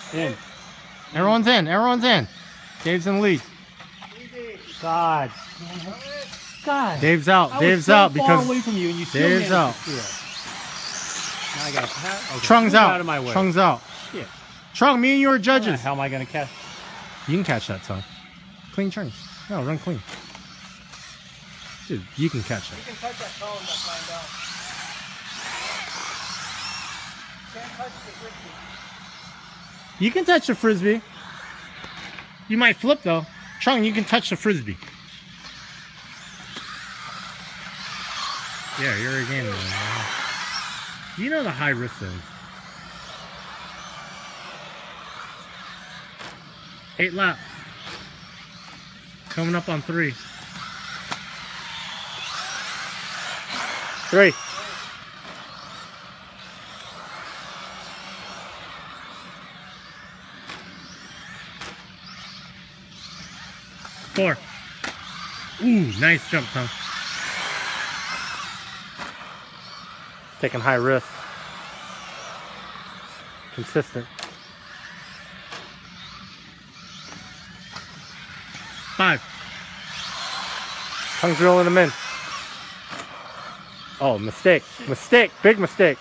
In. Everyone's in. Everyone's in. Dave's in the lead. God. God. Dave's out. Dave's so out far because away from you and you still Dave's out. Now I got okay. Trung's out. Out of my way. Trung's out. Yeah. Trung, me and you are How the judges. hell am I gonna catch? You can catch that, son. Clean turns. No, run clean. Dude, you can catch that. You can touch that cone that's lying down. Can't touch the frisbee. You can touch the frisbee. You might flip though. Trung, you can touch the frisbee. Yeah, you're a gamer. You know the high risk thing. 8 lap. Coming up on 3. 3. Four. Ooh, nice jump, Tom. Taking high risk. Consistent. 5. Tongue's reeling them in. Oh, mistake. Mistake. Big mistake.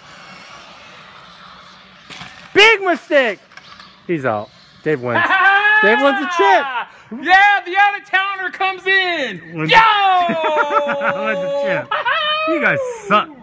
Big mistake! He's out. Dave wins. Dave wins the chip. Yeah, the out-of-towner comes in. Wins Yo! the chip. You guys suck.